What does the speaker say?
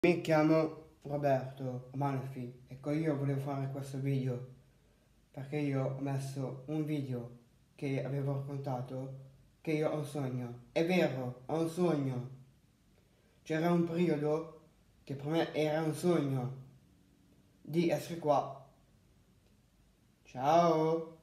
Mi chiamo Roberto Amalfi, ecco, io volevo fare questo video perché io ho messo un video che avevo raccontato che io ho un sogno. È vero, ho un sogno. C'era un periodo che per me era un sogno di essere qua. Ciao!